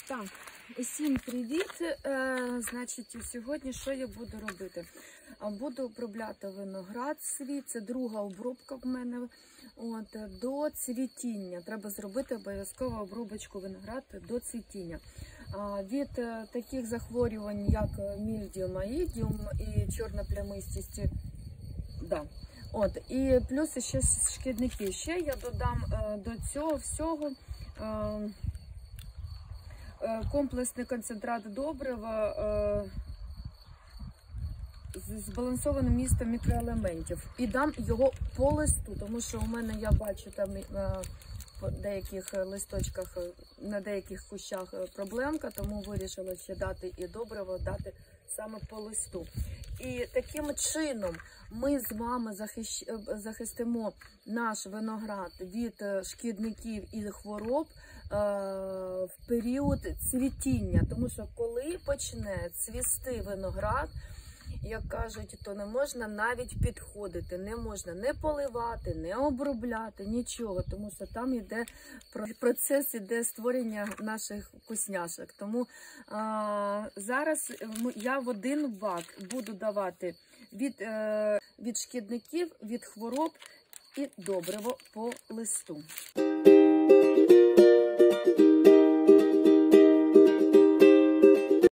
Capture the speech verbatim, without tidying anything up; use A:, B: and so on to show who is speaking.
A: Так, усім привіт! Е, значить, сьогодні що я буду робити? Буду обробляти виноград свій, це друга обробка в мене. От, до цвітіння. Треба зробити обов'язково обробочку винограду до цвітіння. А, від е, таких захворювань, як мільдіум, аїдіум і чорна плямистість. Да. От, і плюс ще шкідники. Ще я додам е, до цього всього е, комплексний концентрат добрива е, з збалансованим містом мікроелементів. І дам його по листу, тому що у мене, я бачу, там е, по деяких листочках, на деяких кущах проблемка, тому вирішила ще дати і добриво, дати саме по листу. І таким чином ми з вами захищ... захистимо наш виноград від шкідників і хвороб е... в період цвітіння. Тому що коли почне цвісти виноград, як кажуть, то не можна навіть підходити, не можна не поливати, не обробляти, нічого, тому що там йде процес, іде створення наших вкусняшок. Тому а, зараз я в один бак буду давати від, е, від шкідників, від хвороб і добриво по листу.